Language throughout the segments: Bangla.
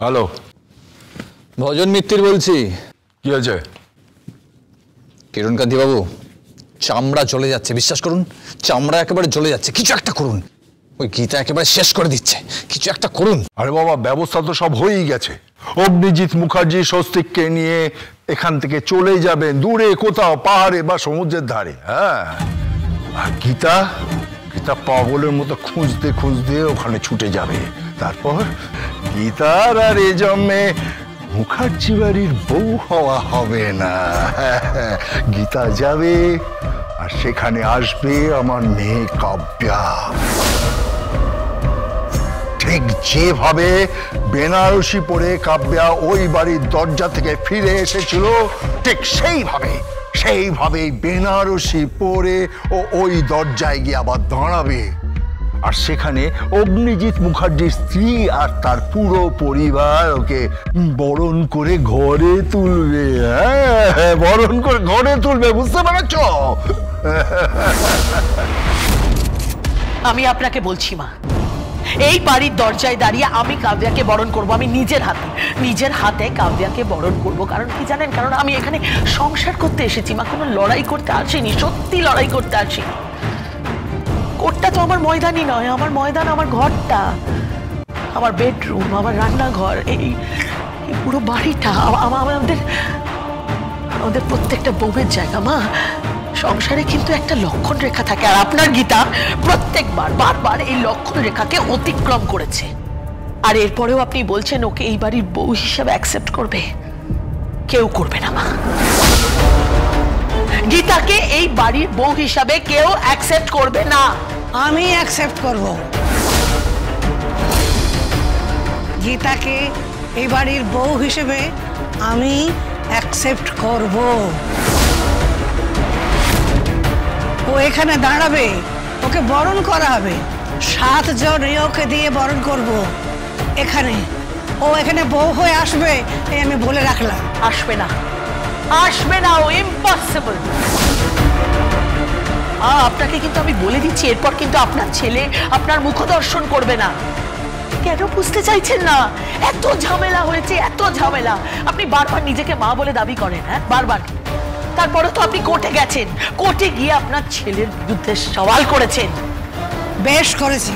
হ্যালো, ভজন মিত্তির বলছি। কি হয়েছে? কিরণকান্তি বাবু, চামড়া জ্বলে যাচ্ছে, বিশ্বাস করুন, চামড়া একেবারে জ্বলে যাচ্ছে। কিছু একটা করুন, ওই গীতা একেবারে শেষ করে দিচ্ছে, কিছু একটা করুন। আরে বাবা, ব্যবস্থা তো সব হয়েই গেছে। অগ্নিজিৎ মুখার্জি স্বস্তিককে নিয়ে এখান থেকে চলে যাবেন দূরে কোথাও, পাহাড়ে বা সমুদ্রের ধারে। হ্যাঁ, আর গীতা পাগলের মতো খুঁজতে খুঁজতে ওখানে ছুটে যাবে। তারপর গীতার আর এ জন্মে মুখার্জি বাড়ির বউ হওয়া হবে না। গীতা যাবে আর সেখানে আসবে আমার মেয়ে কাব্যা। ঠিক যেভাবে বেনারসি পরে কাব্যা ওই বাড়ির দরজা থেকে ফিরে এসেছিল, ঠিক সেইভাবে বেনারসি পরে ও ওই দরজায় গিয়ে আবার দাঁড়াবে। আর সেখানে অগ্নিজিৎ মুখার্জির স্ত্রী আর তার পুরো পরিবার ওকে বরণ করে ঘরে তুলবে। হ্যাঁ, বরণ করে ঘরে তুলবে, বুঝতে পারছ? আমি আপনাকে বলছি মা, এই বাড়ির দরজায় দাঁড়িয়ে আমি কাব্যাকে বরণ করব। আমি নিজের হাতে কাব্যাকে বরণ করব। কারণ কি জানেন? কারণ আমি এখানে সংসার করতে এসেছি মা, কোনো লড়াই করতে আসিনি। সত্যি লড়াই করতে আসিনি। কোর্টটা তো আমার ময়দানই নয়, আমার ময়দান আমার ঘরটা, আমার বেডরুম, আমার রান্নাঘর, এই পুরো বাড়িটা আমাদের প্রত্যেকটা বউয়ের জায়গা মা। সংসারে কিন্তু একটা লক্ষণ রেখা থাকে, আর আপনার গীতা বারবার এই লক্ষণ রেখাকে অতিক্রম করেছে। আর এরপরেও আপনি বলছেন ওকে এই বাড়ির বউ হিসেবে অ্যাকসেপ্ট করবে? কেউ করবে না মা। গীতাকে এই বাড়ির বউ হিসাবে কেউ অ্যাকসেপ্ট করবে না। আমি অ্যাকসেপ্ট করব। গীতাকে এই বাড়ির বউ হিসেবে আমি অ্যাকসেপ্ট করব। ও এখানে দাঁড়াবে, ওকে বরণ করা হবে। 7 জন ওকে দিয়ে বরণ করব। ও এখানে বউ হয়ে আসবে, এই আমি বলে রাখলাম। আসবে না, ও ইম্পসিবল। আপনাকে কিন্তু আমি বলে দিচ্ছি, এরপর কিন্তু আপনার ছেলে আপনার মুখ দর্শন করবে না। কেন বুঝতে চাইছেন না? এত ঝামেলা হয়েছে, এত ঝামেলা। আপনি বারবার নিজেকে মা বলে দাবি করেন, হ্যাঁ, বারবার। তারপরে তো আপনি কোর্টে গেছেন, কোর্টে গিয়ে আপনার ছেলের বিরুদ্ধে সওয়াল করেছেন। বেশ করেছি।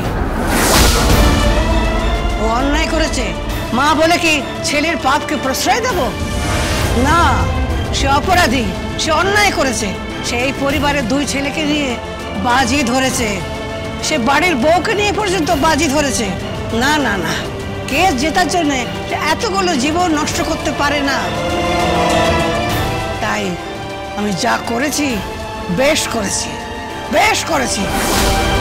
ও অন্যায় করেছে, মা বলে কি ছেলের পাপকে প্রশ্রয় দেব? না, সে অপরাধী, সে অন্যায় করেছে। সে এই পরিবারের 2 ছেলেকে নিয়ে বাজি ধরেছে, সে বাড়ির বউকে নিয়ে পর্যন্ত বাজি ধরেছে। না না না, কেস জেতার জন্য এতগুলো জীবন নষ্ট করতে পারে না। তাই আমি যা করেছি বেশ করেছি।